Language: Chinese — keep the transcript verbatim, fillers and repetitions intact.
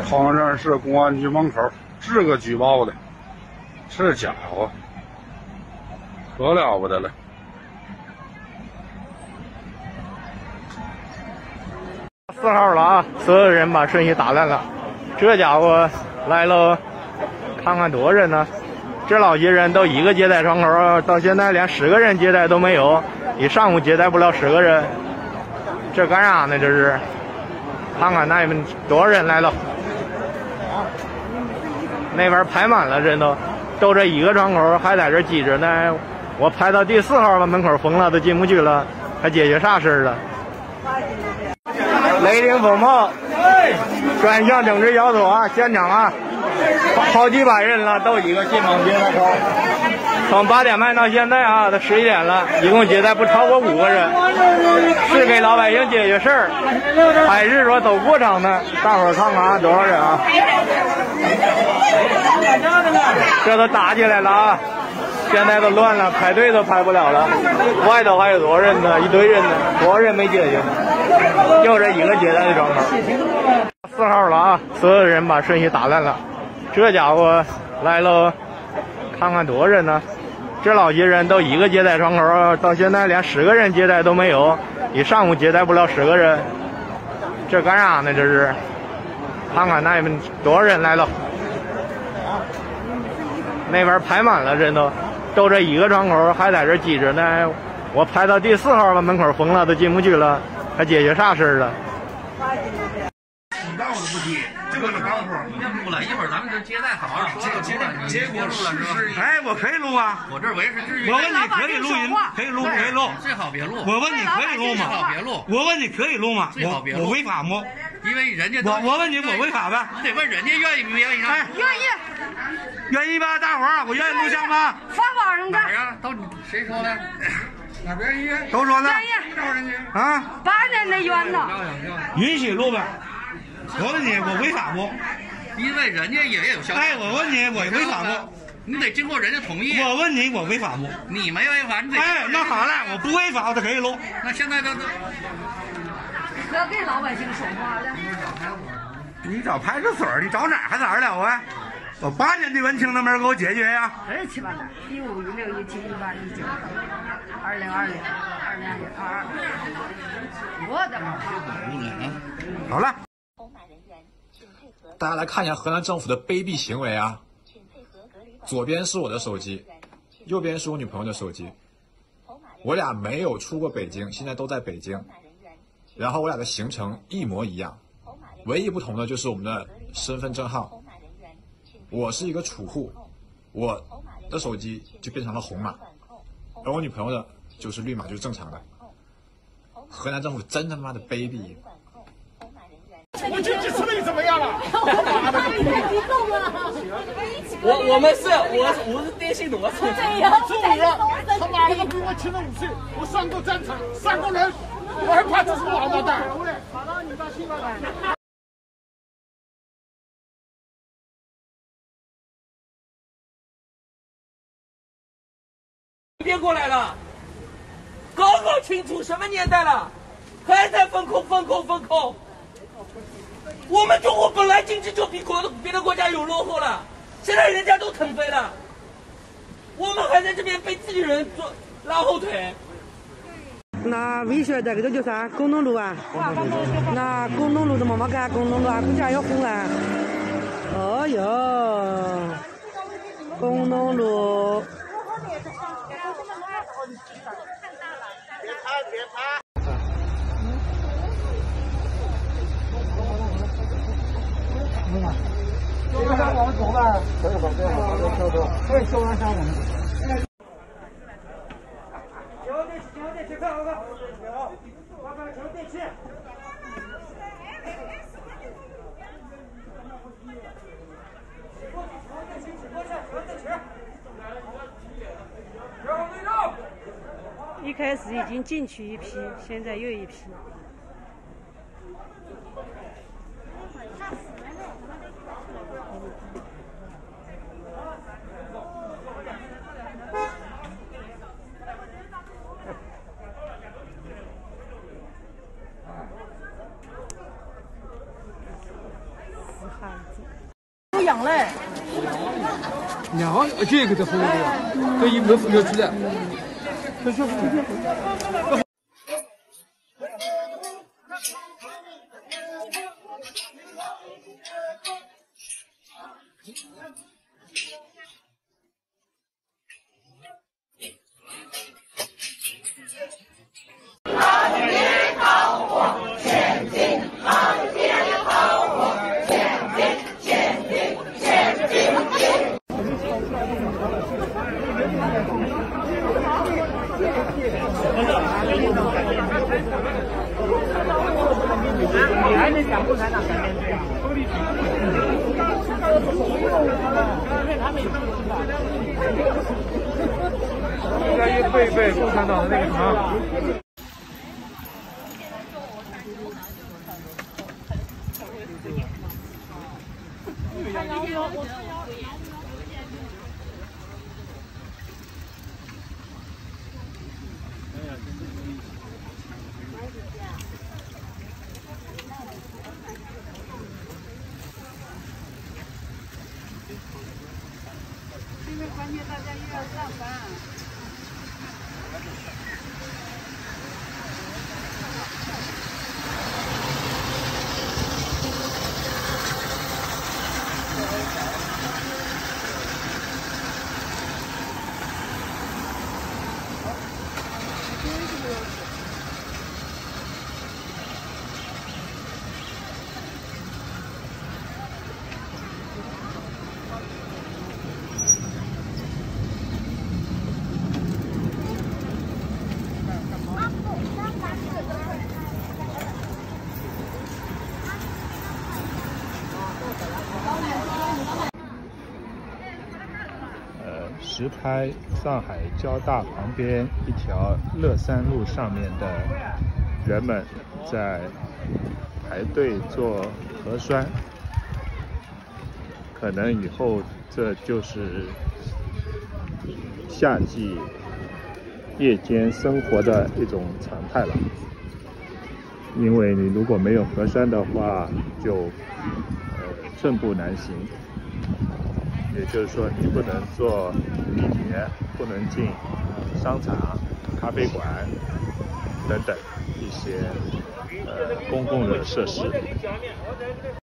康山市公安局门口这个举报的，这家伙可了不得了！ 四号了啊，所有人把顺序打乱了。这家伙来了，看看多人呢！这老些人都一个接待窗口，到现在连十个人接待都没有，一上午接待不了十个人，这干啥呢？这是，看看那们多少人来了，那边排满了，人都都这一个窗口还在这挤着呢。我排到第四号吧，门口封了，都进不去了，还解决啥事了？雷霆风暴，专项整治小组啊，现场啊，好几百人了，都一个进门接待口。从八点半到现在啊，都十一点了，一共接待不超过五个人，是给老百姓解决事儿，还是说走过场呢？大伙儿看看啊，多少人啊？这都打起来了啊！现在都乱了，排队都排不了了，外头还有多少人呢？一堆人呢，多少人没解决呢？就这一个接待的窗口。四号了啊，所有人把顺序打乱了。这家伙来了，看看多少人呢？这老些人都一个接待窗口，到现在连十个人接待都没有，一上午接待不了十个人，这干啥呢？这是，看看那们多少人来了，那边排满了，人都都这一个窗口还在这挤着呢。我排到第四号吧，门口封了，都进不去了，还解决啥事了？ 警告都不提，这个是刚说。别录了，一会儿咱们就接待好好说了。结结果录了是吧？ 哎，我可以录啊。 我这维持秩序。 我问你可以录音，可以录不可以录？ 最好别录。 我问你可以录吗？ 最好别录。 我问你可以录吗？ 最好别录。 我违法吗？ 因为人家我我问你，我违法呗？ 你得问人家愿意不愿意啊？ 愿意。愿意吧，大伙儿，我愿意录像吗？ 发网上哪儿啊？都谁说的？哪边医院？ 都说的。 告人家啊？ 八年的冤呢。 允许录呗。我问你，我违法不？ 因为人家也有消息。 哎，我问你，我违法不？ 你得经过人家同意。 我问你，我违法不？ 你没违法，你得。 哎，那好了，我不违法，我就可以录。 那现在都都。 要给老百姓说话了。 你找派出所，你找哪还哪儿了啊？我八年的文清能不能给我解决呀？ 二七八单，一五一六一七一八一九，二零二零二零二二，我的妈！ 好了。 大家来看一下河南政府的卑鄙行为啊！左边是我的手机，右边是我女朋友的手机。我俩没有出过北京，现在都在北京。然后我俩的行程一模一样，唯一不同的就是我们的身份证号。我是一个储户，我的手机就变成了红码，而我女朋友的就是绿码，就是正常的。河南政府真他妈的卑鄙！ 我经济实力怎么样了？ 我我们是我我是电信罗车。 中午了，他妈的比我轻了五岁，我上过战场，上过人，我还怕这是王八蛋。跑到你到新老板。 变过来了，搞搞清楚什么年代了，还在风控风控风控。我们中国本来经济就比国别的国家有落后了，现在人家都腾飞了，我们还在这边被自己人做拉后腿。 那维修这个都叫啥？工农路啊？那工农路怎么没干？工农路啊，估计还要红了。哦哟，工农路。别拍！修完山我们走吧。可以走，可以走，走走。可以修完山我们。交电器，交电器，看好看。好，看看交电器。 一开始已经进去一批，现在又一批。死海。 孩子。 有羊嘞。 然后这个就好了，这一没没出来。这小孩。 你还得讲共产党三年。应该背背共产党的那个什么。 因为关键大家又要上班。 实拍上海交大旁边一条乐山路上面的人们在排队做核酸，可能以后这就是夏季夜间生活的一种常态了。因为你如果没有核酸的话，就呃寸步难行。也就是说，你不能坐地铁，不能进商场、咖啡馆等等一些呃公共的设施。